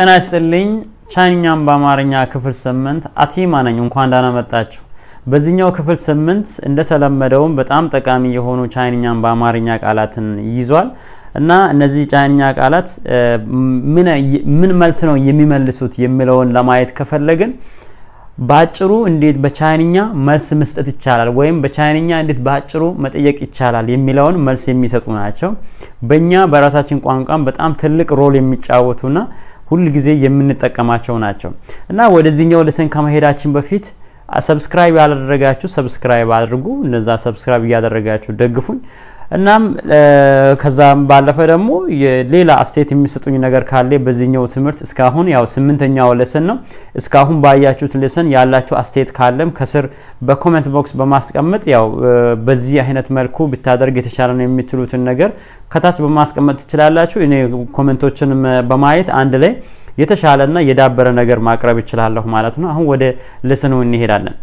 ጤና ይስጥልኝ ቻይንኛም በአማርኛ ክፍል 8 አቲማ ነኝ እንኳን ዳና መጣችሁ በዚህኛው ክፍል 8 እንደተለመደው በጣም ጠቃሚ የሆኑ ቻይንኛም በአማርኛ ቃላትን ይዟል እና እነዚህ ቻይንኛ ቃላት ምን መልስ ነው የሚመልሱት የሚለውን ለማየት ከፈለግን ባጭሩ እንዴት በቻይንኛ መልስ መስጠት ይቻላል ወይም በቻይንኛ እንዴት ባጭሩ መጠየቅ ይቻላል የሚለውን መልስ የሚሰጡ ናቸው በእኛ በራሳችን ቋንቋም በጣም ትልቅ ሮል የሚጫወቱና ሁሉ ጊዜ የምንጠቀማቸው ናቸው እና ወደዚህኛው ለሰን ከመሄዳችን በፊት ሰብስክራይብ ያላደረጋችሁ ሰብስክራይብ አድርጉ እነዛ ሰብስክራይብ ያደረጋችሁ ደግፉኝ እናም ከዛም ባለፈ ደግሞ ሌላ አስተያየት የሚሰጡኝ ነገር ካለ በዚህኛው ትምህርት እስካሁን ያው 8ኛው ለሰን ነው እስካሁን ባያችሁት ለሰን ያላችሁ አስተያየት ካለም ከስር በኮሜንት ቦክስ በማስቀመጥ ያው በዚህ አይነት መልኩ ብታደርግ የተሻለ ነው የምትሉትን ነገር ከታች በማስቀመጥ ትችላላችሁ እኔ ኮሜንቶችን በማየት አንድ ላይ የተሻለና የዳበረ ነገር ማቅረብ ይችላልሁ ማለት ነው አሁን ወደ ለሰኑ እንሄዳለን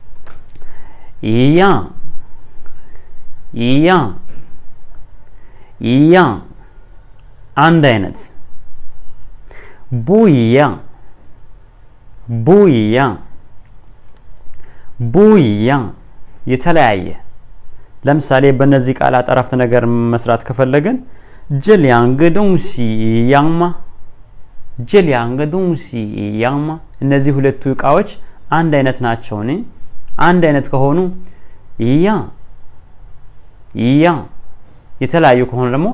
ያ አንድ አይነት ቡያ የተለያየ ለምሳሌ በእነዚህ ቃላት አረፍተ ነገር መስራት ከፈለግን ጀሊያንገ ዶንሲ ያማ እነዚህ ሁለቱ ቃዎች አንድ አይነት ናቸው ነ አንድ አይነት ከሆኑ ያ የተለያዩ ከሆነ ደግሞ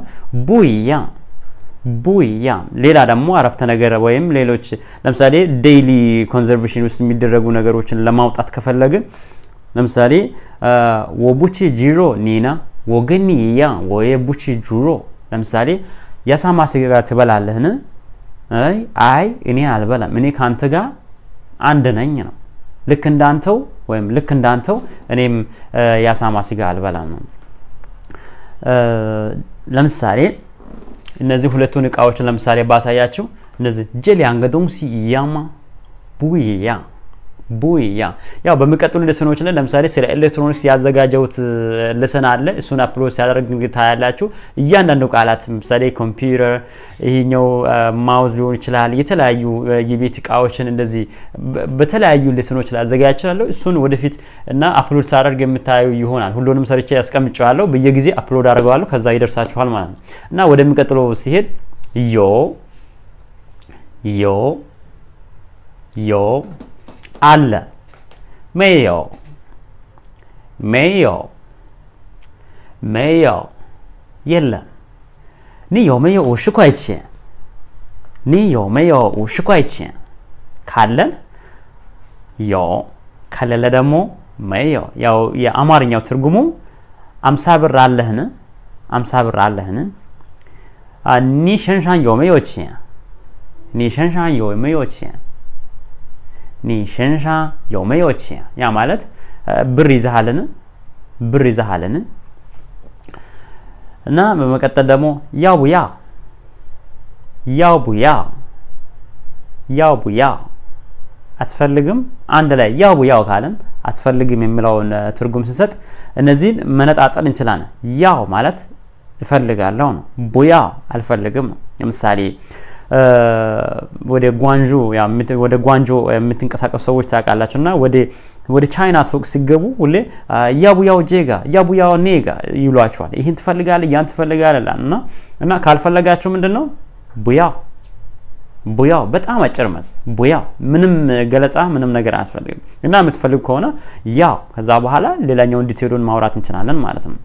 ቡያ ሌላ ደግሞ አረፍተ ነገር ወይም ሌሎች ለምሳሌ ዴይሊ ኮንዘርቬሽን ውስጥ የሚደረጉ ነገሮችን ለማውጣት ከፈለግን ለምሳሌ ወቡቺ ጂሮ ኒና ወገኒያ ወየቡቺ ጁሮ ለምሳሌ ያሳማ ስጋ ትበላለህን አይ እኔ አልበላም እኔ ካንተ ጋር አንድ ነኝ ነው ልክ እንዳንተው ወይም ልክ እንዳንተው እኔም ያሳማ ስጋ አልበላም ነው ለምሳሌ እነዚህ ሁለቱን ቃዎች ለምሳሌ ባሳያችሁ እነዚህ ጀሊያንገዶንሲ ያማ ቡያ ያው በመቀጠሉ ለሰኖች ላይ ለምሳሌ ስለ ኤሌክትሮኒክስ ያዘጋጀውት ለሰን አለ እሱን አፕሎድ ሲያደርግ ታያላችሁ እያንዳንዱ ቃላት ለምሳሌ ኮምፒውተር ይሄኛው ማውዝ ሊሆን ይችላል የተለያዩ የቤት ቃዎችን እንደዚህ በተለያዩ ለሰኖች ላይ አዘጋጅቻለሁ እሱን ወደፊት እና አፕሎድ ሳደርግ የምታዩ ይሆናል ሁሉንም ሰርቼ ያስቀምጫለሁ በየጊዜ አፕሎድ አደርጋለሁ ከዛ ይደርሳችኋል ማለት ነው እና ወደሚቀጥለው ሲሄድ ዮ አለ ሜዮ የለም你有没有50块钱你有没有50块钱ካለን ዮ ካለለ ደግሞ ሜዮ ያው የአማርኛው ትርጉሙ 50 ብር አለህን 50 ብር አለህን你身上有没有钱你身上有没有钱你身上有没有钱ያ ማለት ብር ይዘሃልን እና በመቀጠል ደግሞ ያው ቡያ አትፈልግም አንድ ላይ ያው ካለን አትፈልግም የሚለውን ትርጉም ሲሰጥ እነዚህን መነጣጠል እንችላለን ያው ማለት እፈልጋለሁ ነው ቡያ አልፈልግም ነው ለምሳሌ ወደ ጓንጆ የምትንቀሳቀሱ ሰዎች ታውቃላችሁና ወደ ቻይና ሱቅ ሲገቡ ሁሌ ያቡያው ጄጋ ያቡያው ኔጋ ይሏቸዋል ይሄን ትፈልጋለህ ያን ትፈልጋለህ እና ካልፈለጋችሁ ምንድነው ቡያው በጣም አጭርመስ ቡያው ምንም ገለጻ ምንም ነገር አያስፈልግም እና የምትፈልጉ ከሆነ ያው ከዛ በኋላ ሌላኛው ዲቴሉን ማውራት እንችላለን ማለት ነው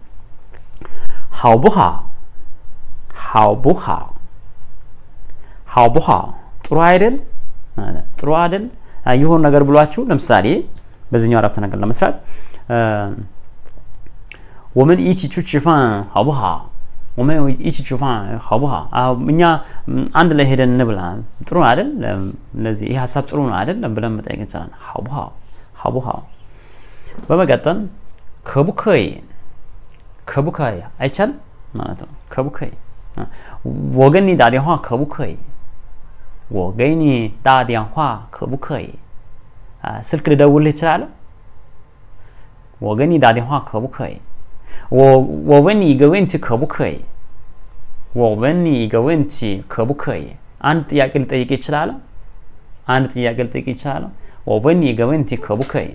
ሃውቡሃ ጥሩ አይደል ይሆን ነገር ብሏችሁ ለምሳሌ በዚህኛው አረፍተ ነገር ለመስራት ወመን ኢቺ ቹቺፋን ሃውቡሃ ወመን ኢቺ ቹፋን ሃውቡሃ እኛ አንድ ላይ ሄደን እንብላ ጥሩ አይደል ለዚህ ይሄ ሐሳብ ጥሩ ነው አይደል ብለን መጠየቅ እንችላለን ሃውቡሃ በመቀጠል ከቡከይ አይቻል ማለት ነው ከቡከይ ወገኒ ዳዲዋ ከቡከይ 我给你打电话可不可以 ስልክ ልደውልህ እችላለሁ 我给你打电话可不可以 我问你一个问题可不可以 我问你一个问题可不可以 አንድ ጥያቄ ልጠይቅ ይችላል አንድ ጥያቄ ልጠይቅ ይችላል 我问你一个问题可不可以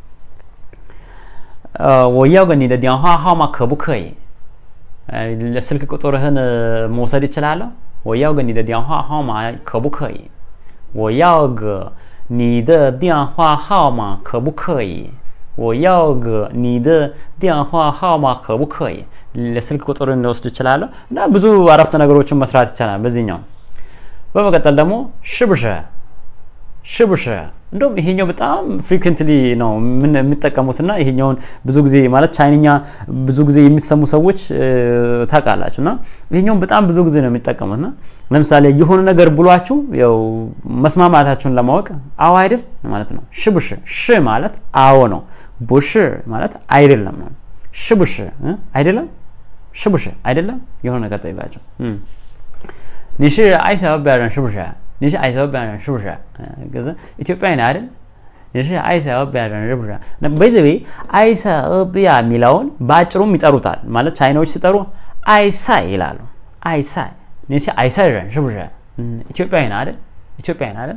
我要个你的电话号码可不可以ለስልክ ቁጥርህን መውሰድ ይችላል 我要个你的电话号码可不可以我要个你的电话号码可不可以我要个你的电话号码可不可以ለስልክ ቁጥርህን ልወስድ ይችላል እና ብዙ አረፍተ ነገሮችን መስራት ይችላል በዚህኛው በመቀጠል ደግሞ 是不是是不是እንደውም ይሄኛው በጣም ፍሪኩዌንትሊ ነው ምን የሚጠቀሙትና ይሄኛውን ብዙ ጊዜ ማለት ቻይንኛ ብዙ ጊዜ የሚሰሙ ሰዎች ታውቃላችሁና ይሄኛውን በጣም ብዙ ጊዜ ነው የሚጠቀሙትና ለምሳሌ የሆነ ነገር ብሏችሁ ያው መስማማታችሁን ለማወቅ አዎ አይደል ማለት ነው 是不是 ሽ ማለት አዎ ነው 不是ማለት አይደለም ነው 是不是አይደለም 是不是አይደለም የሆነ ነገር ጠይቃችሁ 你是爱小别人是不是你是爱小别人是不是可是 ethiopian አይደል 你是爱小别人是不是በዚህ爱小别የሚለውን ባጭሩም ይጠሩታል ማለት ቻይናዎች ሲጠሩ አይሳይ ይላሉ አይሳይ 你是爱赛人是不是 ethiopian አይደል ethiopian አይደል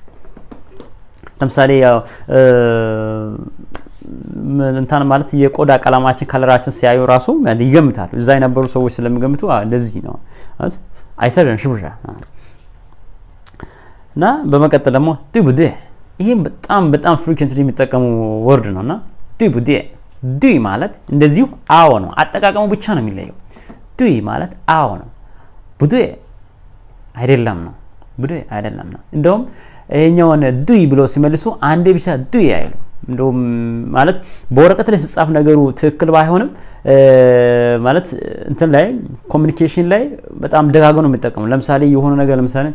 ለምሳሌ ያው እንታን ማለት የቆዳ ቀለማችን ከለራችን ሲያዩ ራሱ ይገምታሉ እዛ የነበሩ ሰዎች ስለሚገምቱ እንደዚህ ነው ማለት አይሰረን ሽብሻ እና በመቀጠል ደግሞ ዱብዴ ይሄ በጣም ፍሪኩዌንትሊ የሚጠቀሙ ወርድ ነውና ዱብዴ ዱ ማለት እንደዚሁ አዎ ነው አጠቃቀሙ ብቻ ነው የሚለየው ዱ ማለት አዎ ነው ቡዴ አይደለም ነው ቡዴ አይደለም ነው እንደውም ይሄኛውን ዱ ብሎ ሲመልሱ አንዴ ብቻ ዱ አይሉ እንደውም ማለት በወረቀት ላይ ሲጻፍ ነገሩ ትክክል ባይሆንም ማለት እንትን ላይ ኮሙኒኬሽን ላይ በጣም ደጋግሞ ነው የሚጠቀሙ ለምሳሌ የሆነ ነገር ለምሳሌ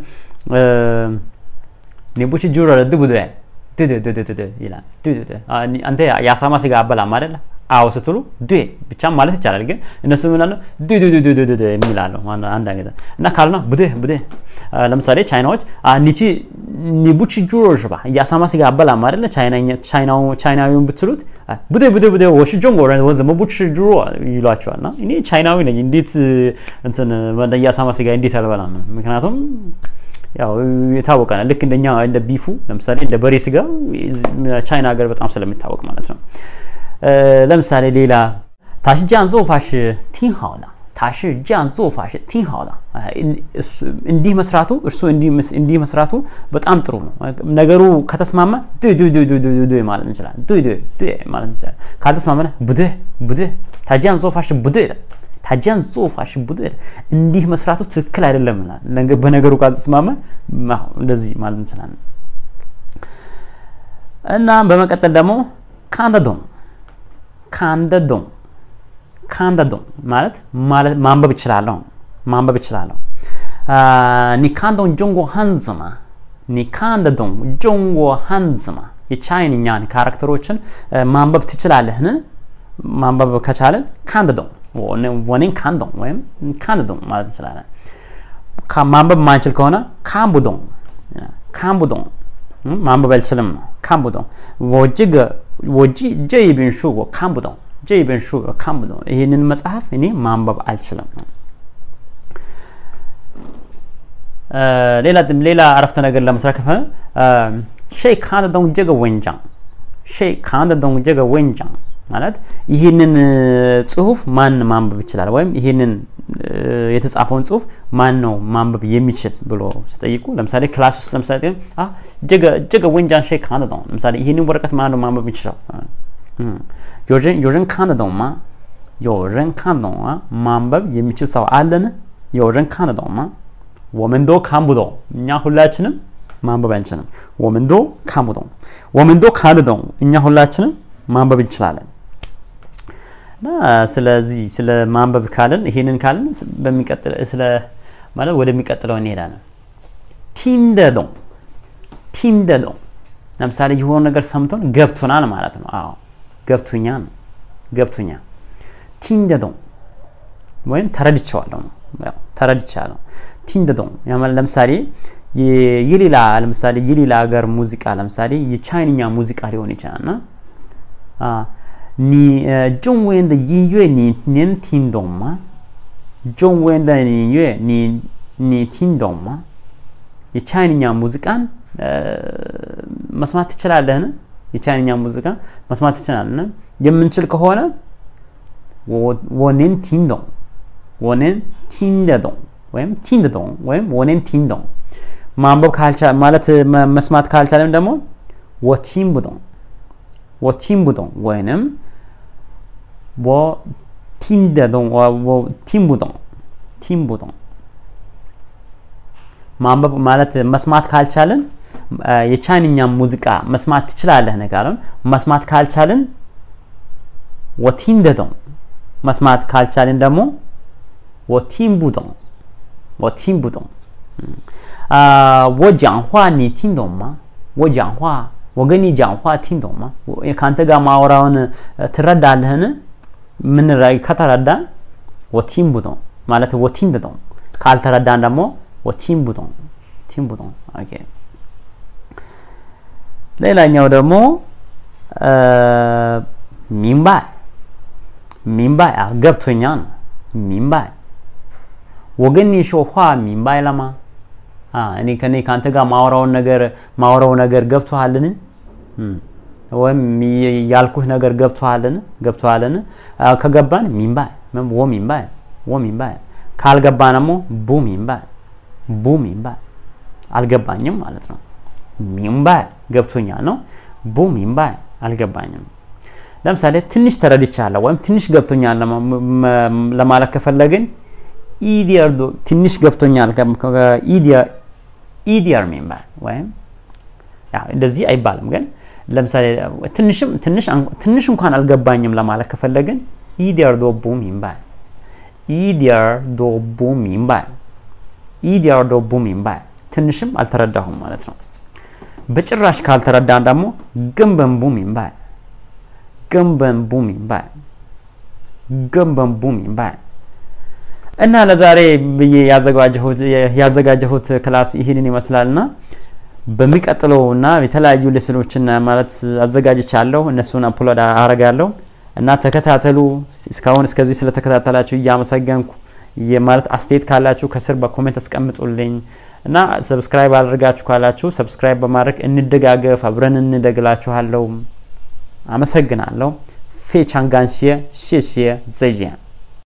ኔቡቺ ጁራ ድቡደ ድድድድድ ይላል ድድድ አንተ ያሳማ ሲጋ አበላም አይደለ አው ስትሉ ዱ ብቻ ማለት ይቻላል ግን እነሱ ምን አለ ድድድድድ የሚላለው አንድ አንገዛ እና ካልና ቡደ ለምሳሌ ቻይናዎች ኒቺ ኒቡቺ ጁሮ ሽባ ያሳማ ሲጋ አበላም አይደለ ቻይናዊውን ብትሉት ቡደ ወሽ ጆንጎረን ወዘ መቡቺ ጁሮ ይሏቸዋልና እኔ ቻይናዊ ነኝ እንዴት እንትን ያሳማ ሲጋ እንዴት አልበላም ምክንያቱም ያው የታወቀና ልክ እንደኛ እንደ ቢፉ ለምሳሌ እንደ በሬ ስጋ ቻይና ሀገር በጣም ስለሚታወቅ ማለት ነው ለምሳሌ ሌላ ታሽጃን ዞፋሽ ቲንሃውላ ታሽጃን ዞፋሽ ቲንሃውላ እንዲህ መስራቱ እርሱ እንዲህ መስራቱ በጣም ጥሩ ነው ነገሩ ከተስማማ ዱ ማለት እንችላለን ዱ ማለት እንችላለን ካልተስማማና ቡደ ታጃን ዞፋሽ ቡደ ታጃን ዞፋሽ ቡደ እንዲህ መስራቱ ትክክል አይደለም ነገር በነገሩ ካልተስማማ እንደዚህ ማለት እንችላለን እና በመቀጠል ደግሞ ካንዳዶን ማለት ማንበብ ይችላል ኒካንዶን ጆንጎ ሃንዝማ የቻይንኛን ካራክተሮችን ማንበብ ትችላለህን ማንበብ ከቻለን ካንዳዶን ወኔን ካንዳዶን ማለት ይችላል ማንበብ ማንችል ከሆነ ካምቡዶን ማንበብ አልችልም ነው ካምቡዶን ወጂ ጀይብን ሹ ካምቡዶን ይሄንን መጽሐፍ እኔ ማንበብ አልችልም ነው ሌላ አረፍተ ነገር ለመስራት ከፈ ሼይ ካንዳዶን ጀገ ወንጃን ማለት ይሄንን ጽሁፍ ማን ማንበብ ይችላል ወይም ይሄንን የተጻፈውን ጽሁፍ ማን ነው ማንበብ የሚችል ብሎ ሲጠይቁ ለምሳሌ ክላስ ውስጥ ለምሳሌ ጀገ ወንጃን ሼይ ካንዳዶን ለምሳሌ ይሄንን ወረቀት ማን ነው ማንበብ ይችላል ዮረን ካንዳዶንማ ማንበብ የሚችል ሰው አለን ዮረን ካንዳዶንማ ወመንዶ ካምቡዶ እኛ ሁላችንም ማንበብ አንችልም ወመንዶ ካንዳዶን እኛ ሁላችንም ማንበብ እንችላለን ስለዚህ ስለ ማንበብ ካለን ይሄንን ካለን በሚቀጥለው ስለ ማለት ወደሚቀጥለው እንሄዳለን ቲንደዶን ለምሳሌ የሆነ ነገር ሰምቶን ገብቶናል ማለት ነው አዎ ገብቶኛ ቲንደዶን ወይም ተረድቻለሁ ቲንደዶን ያማል ለምሳሌ የሌላ ሀገር ሙዚቃ ለምሳሌ የቻይንኛ ሙዚቃ ሊሆን ይችላልና ኒ ጆንዌን ደ ይንዩዌ ኒን ቲንዶማ ጆንዌን ደ ይንዩዌ ኒ ቲንዶማ የቻይንኛ ሙዚቃን መስማት ትችላለህን የቻይንኛ ሙዚቃ መስማት ትችላለህን የምንችል ከሆነ ወኔን ቲንዶን ወይም ቲንዶን ወይም ወኔን ቲንዶን ማንበብ ካልቻለ ማለት መስማት ካልቻለም ደግሞ ወቲንቡዶን ወይንም ቲንቡዶን ማንበብ ማለት መስማት ካልቻለን የቻይንኛ ሙዚቃ መስማት ትችላለህ ነገርን መስማት ካልቻለን ወቲንዶን መስማት ካልቻለን ደግሞ ወቲንቡዶን我讲话你听懂吗我讲话我跟你讲话听懂吗ካንተ ጋር ማውራውን ትረዳለህን ምን ራይ ከተረዳን ወቲንቡዶን ማለት ወቲንዶን ካልተረዳን ደግሞ ወቲንቡዶን ኦኬ ሌላኛው ደግሞ ሚንባይ ገብቶኛል ሚንባይ 我跟你说话明白了吗 እኔ ካንተ ጋር ማውራው ነገር ገብቷልን ወይም ያልኩህ ነገር ገብቷልን ከገባን ሚንባይ ወሚንባይ ካልገባንሞ ቡሚንባይ አልገባኝም ማለት ነው ሚንባይ ገብቶኛል ነው ቡሚንባይ አልገባኝም ለምሳሌ ትንሽ ተረድቻለሁ ወይም ትንሽ ገብቶኛል ለማለት ከፈለግን ኢዲያር ትንሽ ገብቶኛል ኢዲያር ሚንባይ ወይም ያ እንደዚህ አይባልም ግን ለምሳሌ ትንሽ እንኳን አልገባኝም ለማለት ከፈለግን ኢዲያር ዶ ቡሚንባይ ትንሽም አልተረዳሁም ማለት ነው በጭራሽ ካልተረዳን ደግሞ ገንበን ቡሚንባይ እና ለዛሬ ያዘጋጀሁት ክላስ ይሄንን ይመስላልና በሚቀጥለውና የተለያዩ ሌሰኖችን ማለት አዘጋጅቻለሁ እነሱን አፕሎድ አደርጋለሁ እና ተከታተሉ እስካሁን እስከዚህ ስለተከታተላችሁ ያመሰግናለሁ የማለት አስተያየት ካላችሁ ከስር በኮሜንት አስቀምጡልኝ እና ሰብስክራይብ አድርጋችሁ ካላችሁ ሰብስክራይብ በማድረግ እንደጋገፍ አብረን እንደግላችኋለሁ አመሰግናለሁ ፌቻንጋንሲየ ሺሺየ ዘይያን